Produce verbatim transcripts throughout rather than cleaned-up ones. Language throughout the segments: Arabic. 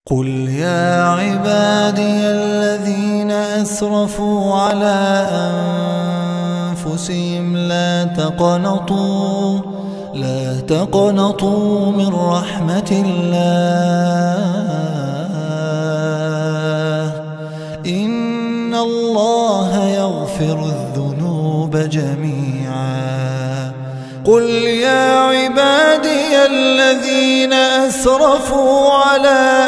قل يا عبادي الذين أسرفوا على أنفسهم لا تقنطوا لا تقنطوا من رحمة الله إن الله يغفر الذنوب جميعا. قل يا عبادي الذين أسرفوا على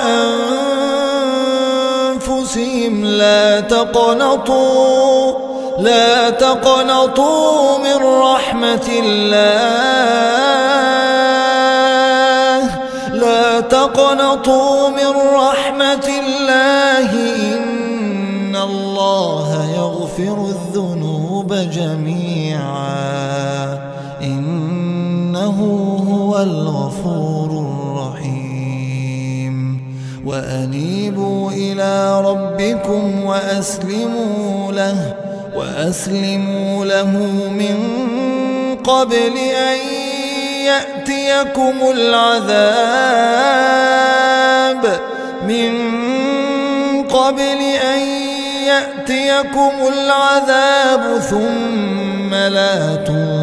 أنفسهم لا تقنطوا لا تقنطوا من رحمة الله لا تقنطوا من رحمة الله إن الله يغفر الذنوب جميعا إنه هو الغفور الرحيم. وأنيبوا إلى ربكم وأسلموا له وأسلموا له من قبل أن يأتيكم العذاب من قبل أن يأتيكم العذاب ثم لا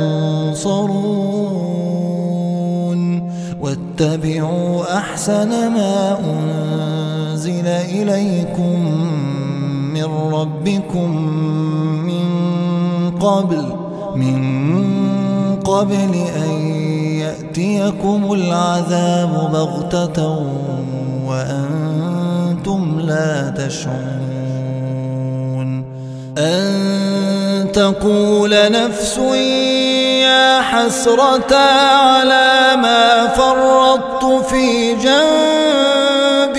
تنصرون. واتبعوا أحسن ما أنزل إليكم من ربكم من قبل من قبل أن يأتيكم العذاب بغتة وأنتم لا تشعرون. أن تقول نفس يا حسرة على ما فرطت في جنب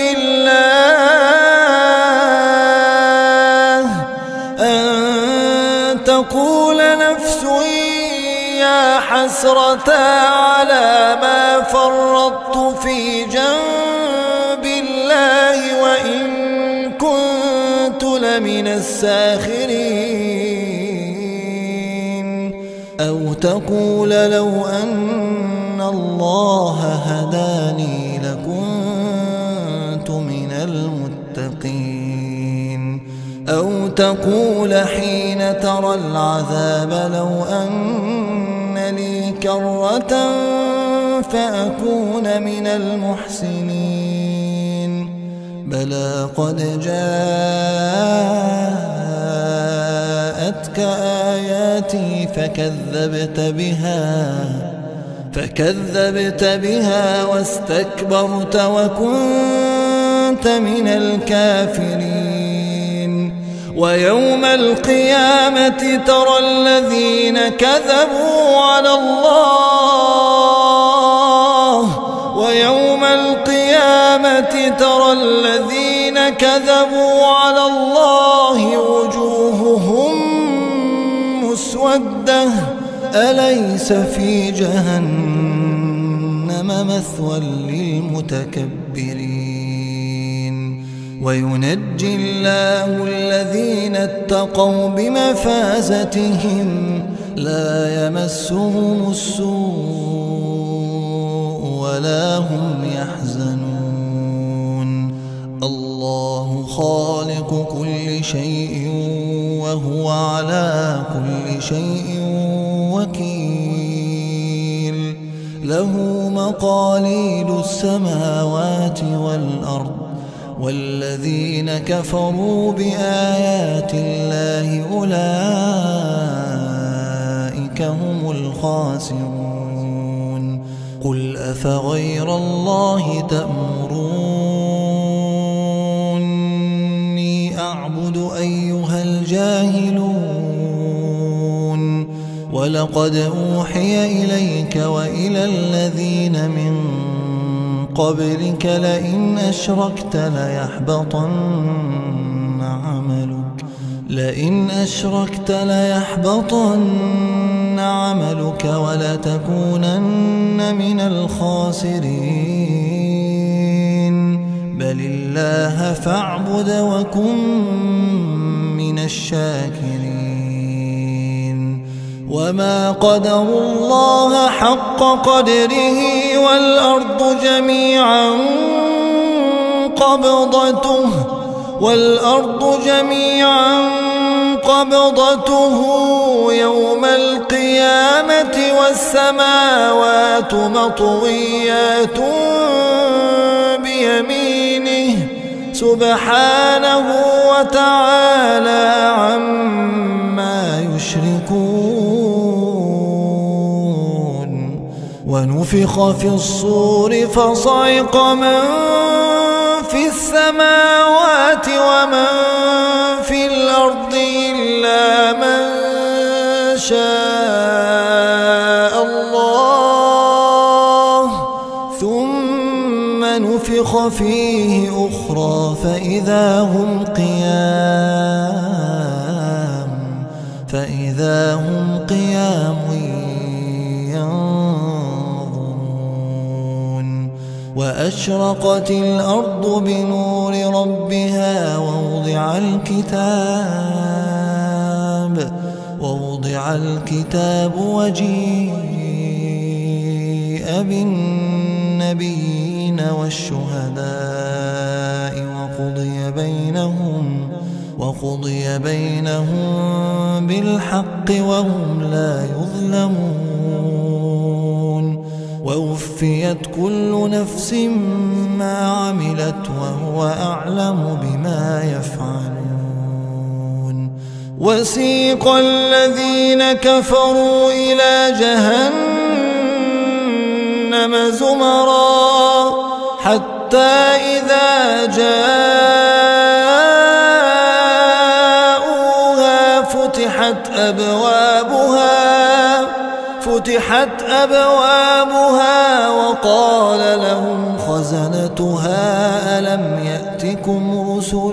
الله أن تقول نفس يا حسرة على ما فرطت في جنب الله وإن كنت لمن الساخرين. أو تقول لو أن الله هداني لكنت من المتقين. أو تقول حين ترى العذاب لو أن لي كرة فأكون من المحسنين. بلى قد جاءتك آياتي فكذبت بها فكذبت بها واستكبرت وكنت من الكافرين. ويوم القيامة ترى الذين كذبوا على الله ويوم القيامة ترى الذين كذبوا على الله وجوههم مسودة أليس في جهنم مثوى للمتكبرين. وينجي الله الذين اتقوا بمفازتهم لا يمسهم السوء ولا هم يحزنون. الله خالق كل شيء وهو على كل شيء وكيل. له مقاليد السماوات والأرض والذين كفروا بآيات الله أولئك هم الخاسرون. قل أفغير الله تأمروني أعبد أيها الجاهلون. ولقد أوحي إليك وإلى الذين من قبلك لئن أشركت ليحبطن عملك لئن أشركت ليحبطن عملك ولتكونن من الخاسرين. بل الله فاعبد وكن من الشاكرين. وما قدروا الله حق قدره والأرض جميعا قبضته والأرض جميعا قبضته يوم القيامة والسماوات مطويات بيمينه سبحانه وتعالى عما يشركون. ونفخ في الصور فصعق من في السماوات ومن في الأرض إلا من شاء الله ثم نفخ فيه أخرى فإذا هم قيام فإذا هم قيام ينظرون. وأشرقت الأرض بنور ربها ووضع الكتاب ووضع الكتاب وجيء بالنبيين والشهداء وقضي بينهم وقضي بينهم بالحق وهم لا يظلمون. ووفيت كل نفس ما عملت وهو أعلم بما يفعلون. وسيق الذين كفروا إلى جهنم زمرا حتى إذا جاءوها فتحت أبوابها فتحت أبوابها وقال لهم خزنتها ألم يأتكم رسل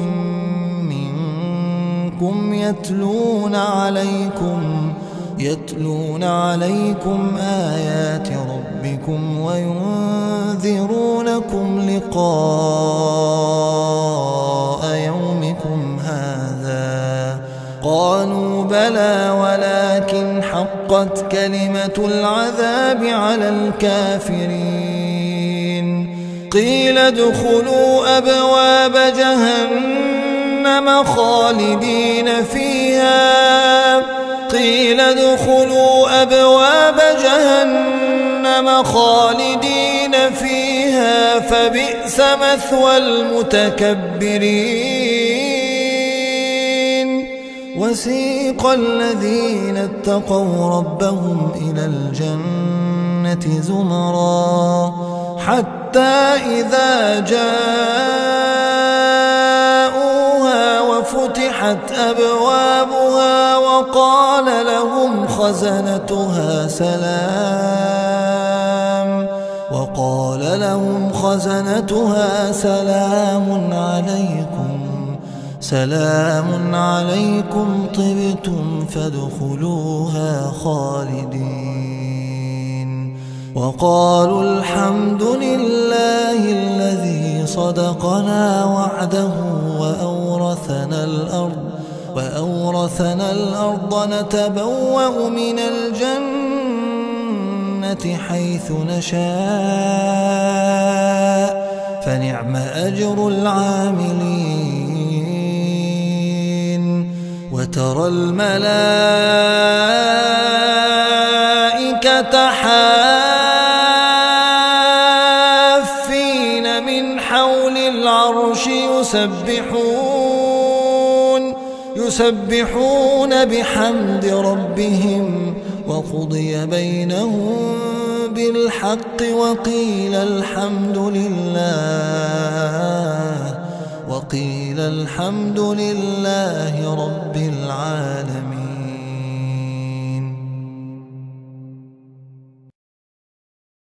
منكم يتلون عليكم يتلون عليكم آيات ربكم وينذرونكم لقاء يومكم هذا قالوا بلى ولكن حقت كلمة العذاب على الكافرين. قيل ادخلوا أبواب جهنم خالدين فيها قيل ادخلوا أبواب جهنم خالدين فيها فبئس مثوى المتكبرين. وسيق الذين اتقوا ربهم إلى الجنة زمرا حتى إذا جاءوها وفتحت أبوابها وقال لهم خزنتها سلام وقال لهم خزنتها سلام عليكم سلام عليكم طبتم فادخلوها خالدين. وقالوا الحمد لله الذي صدقنا وعده وأورثنا الأرض وأورثنا الأرض نتبوأ من الجنة حيث نشاء فنعم أجر العاملين. وترى الملائكة حافين من حول العرش يسبحون يسبحون بحمد ربهم وقضي بينهم بالحق وقيل الحمد لله وقيل الحمد لله رب العالمين.